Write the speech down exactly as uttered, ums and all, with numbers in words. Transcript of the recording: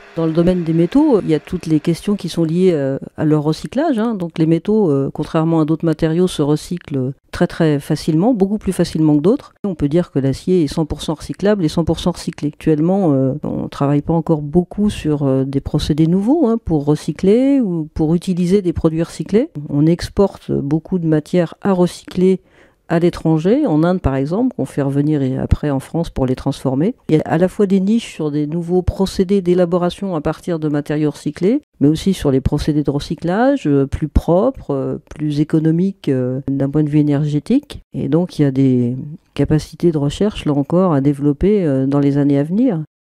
Dans le domaine des métaux, il y a toutes les questions qui sont liées euh, à leur recyclage, hein. Donc les métaux, euh, contrairement à d'autres matériaux, se recyclent très très facilement, beaucoup plus facilement que d'autres. On peut dire que l'acier est cent pour cent recyclable et cent pour cent recyclé. Actuellement, euh, on ne travaille pas encore beaucoup sur euh, des procédés nouveaux hein, pour recycler ou pour utiliser des produits recyclés. On exporte beaucoup de matières à recycler à l'étranger, en Inde par exemple, qu'on fait revenir et après en France pour les transformer. Il y a à la fois des niches sur des nouveaux procédés d'élaboration à partir de matériaux recyclés, mais aussi sur les procédés de recyclage euh, plus propres, euh, plus économiques euh, d'un point de vue énergétique. Et donc il y a des capacités de recherche, là encore, à développer euh, dans les années à venir.